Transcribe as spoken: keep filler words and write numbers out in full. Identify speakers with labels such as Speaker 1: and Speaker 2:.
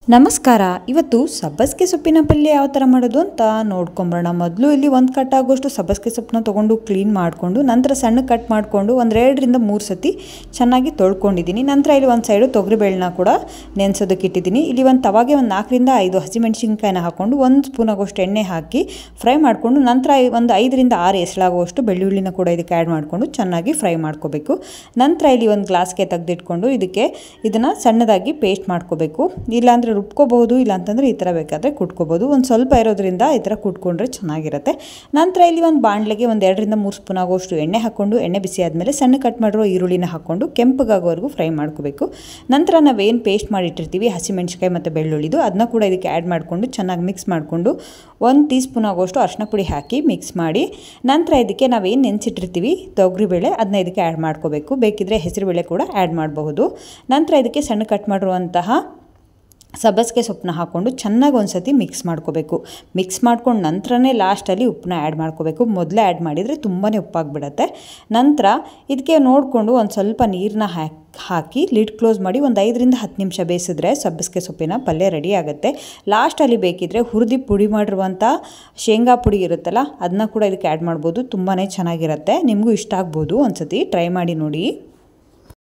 Speaker 1: ನಮಸ್ಕಾರ. ಇವತ್ತು ಸಬ್ಬಸಿಗೆ ಸೊಪ್ಪಿನ ಪಲ್ಯ ಯಾವ ಥರ ಮಾಡೋದು ಅಂತ ನೋಡ್ಕೊಂಬರೋಣ. ಮೊದಲು ಇಲ್ಲಿ ಒಂದು ಕಟ್ ಆಗೋಷ್ಟು ಸಬ್ಬಸಿಗೆ ಸೊಪ್ಪನ್ನ ತೊಗೊಂಡು ಕ್ಲೀನ್ ಮಾಡಿಕೊಂಡು ನಂತರ ಸಣ್ಣ ಕಟ್ ಮಾಡಿಕೊಂಡು ಒಂದೆರಡರಿಂದ ಮೂರು ಸತಿ ಚೆನ್ನಾಗಿ ತೊಳ್ಕೊಂಡಿದ್ದೀನಿ. ನಂತರ ಇಲ್ಲಿ ಒಂದು ಸೈಡು ತೊಗರಿಬೇಳೆನ ಕೂಡ ನೆನೆಸೋದಕ್ಕೆ ಇಟ್ಟಿದ್ದೀನಿ. ಇಲ್ಲಿ ಒಂದು ತವಾಗೆ ಒಂದು ನಾಲ್ಕರಿಂದ ಐದು ಹಸಿಮೆಣಸಿನ್ಕಾಯಿನ ಹಾಕ್ಕೊಂಡು ಒಂದು ಸ್ಪೂನ್ ಆಗೋಷ್ಟು ಎಣ್ಣೆ ಹಾಕಿ ಫ್ರೈ ಮಾಡಿಕೊಂಡು ನಂತರ ಒಂದು ಐದರಿಂದ ಆರು ಎಸಳಾಗುವಷ್ಟು ಬೆಳ್ಳುಳ್ಳಿನ ಕೂಡ ಇದಕ್ಕೆ ಆ್ಯಡ್ ಮಾಡಿಕೊಂಡು ಚೆನ್ನಾಗಿ ಫ್ರೈ ಮಾಡ್ಕೋಬೇಕು. ನಂತರ ಇಲ್ಲಿ ಒಂದು ಗ್ಲಾಸ್ಗೆ ತೆಗೆದಿಟ್ಕೊಂಡು ಇದಕ್ಕೆ ಇದನ್ನು ಸಣ್ಣದಾಗಿ ಪೇಸ್ಟ್ ಮಾಡ್ಕೋಬೇಕು. ಇಲ್ಲಾಂದರೆ ರುಬ್ಕೋಬಹುದು, ಇಲ್ಲ ಅಂತಂದರೆ ಈ ಥರ ಬೇಕಾದರೆ ಕುಟ್ಕೋಬೋದು. ಒಂದು ಸ್ವಲ್ಪ ಇರೋದ್ರಿಂದ ಈ ಥರ ಕುಟ್ಕೊಂಡ್ರೆ ಚೆನ್ನಾಗಿರುತ್ತೆ. ನಂತರ ಇಲ್ಲಿ ಒಂದು ಬಾಣಲೆಗೆ ಒಂದು ಎರಡರಿಂದ ಮೂರು ಸ್ಪೂನ್ ಆಗೋಷ್ಟು ಎಣ್ಣೆ ಹಾಕ್ಕೊಂಡು ಎಣ್ಣೆ ಬಿಸಿ ಆದಮೇಲೆ ಸಣ್ಣ ಕಟ್ ಮಾಡಿರೋ ಈರುಳ್ಳಿನ ಹಾಕ್ಕೊಂಡು ಕೆಂಪಗಾಗೋವರೆಗೂ ಫ್ರೈ ಮಾಡ್ಕೋಬೇಕು. ನಂತರ ನಾವೇನು ಪೇಸ್ಟ್ ಮಾಡಿಟ್ಟಿರ್ತೀವಿ ಹಸಿಮೆಣ್ಸಿಕಾಯಿ ಮತ್ತು ಬೆಳ್ಳುಳ್ಳಿದು ಅದನ್ನ ಕೂಡ ಇದಕ್ಕೆ ಆ್ಯಡ್ ಮಾಡಿಕೊಂಡು ಚೆನ್ನಾಗಿ ಮಿಕ್ಸ್ ಮಾಡಿಕೊಂಡು ಒಂದು ಟೀ ಸ್ಪೂನ್ ಆಗೋಷ್ಟು ಅರಿಶಿನ ಪುಡಿ ಹಾಕಿ ಮಿಕ್ಸ್ ಮಾಡಿ ನಂತರ ಇದಕ್ಕೆ ನಾವೇನು ನೆನೆಸಿಟ್ಟಿರ್ತೀವಿ ತೊಗರಿಬೇಳೆ ಅದನ್ನ ಇದಕ್ಕೆ ಆ್ಯಡ್ ಮಾಡ್ಕೋಬೇಕು. ಬೇಕಿದ್ದರೆ ಹೆಸರುಬೇಳೆ ಕೂಡ ಆ್ಯಡ್ ಮಾಡಬಹುದು. ನಂತರ ಇದಕ್ಕೆ ಸಣ್ಣ ಕಟ್ ಮಾಡಿರುವಂತಹ ಸಬ್ಬಸಿಗೆ ಸೊಪ್ಪನ್ನ ಹಾಕ್ಕೊಂಡು ಚೆನ್ನಾಗಿ ಒಂದು ಸತಿ ಮಿಕ್ಸ್ ಮಾಡ್ಕೋಬೇಕು. ಮಿಕ್ಸ್ ಮಾಡ್ಕೊಂಡು ನಂತರನೇ ಲಾಸ್ಟಲ್ಲಿ ಉಪ್ಪನ್ನ ಆ್ಯಡ್ ಮಾಡ್ಕೋಬೇಕು. ಮೊದಲೇ ಆ್ಯಡ್ ಮಾಡಿದರೆ ತುಂಬಾ ಉಪ್ಪಾಗಿಬಿಡತ್ತೆ. ನಂತರ ಇದಕ್ಕೆ ನೋಡಿಕೊಂಡು ಒಂದು ಸ್ವಲ್ಪ ನೀರನ್ನ ಹಾಕಿ ಹಾಕಿ ಲಿಡ್ ಕ್ಲೋಸ್ ಮಾಡಿ ಒಂದು ಐದರಿಂದ ಹತ್ತು ನಿಮಿಷ ಬೇಯಿಸಿದ್ರೆ ಸಬ್ಬಸಿಗೆ ಸೊಪ್ಪಿನ ಪಲ್ಯ ರೆಡಿ ಆಗುತ್ತೆ. ಲಾಸ್ಟಲ್ಲಿ ಬೇಕಿದ್ದರೆ ಹುರಿದು ಪುಡಿ ಮಾಡಿರುವಂಥ ಶೇಂಗಾ ಪುಡಿ ಇರುತ್ತಲ್ಲ ಅದನ್ನ ಕೂಡ ಇದಕ್ಕೆ ಆ್ಯಡ್ ಮಾಡ್ಬೋದು. ತುಂಬಾ ಚೆನ್ನಾಗಿರುತ್ತೆ. ನಿಮಗೂ ಇಷ್ಟ ಆಗ್ಬೋದು. ಒಂದು ಸತಿ ಟ್ರೈ ಮಾಡಿ ನೋಡಿ.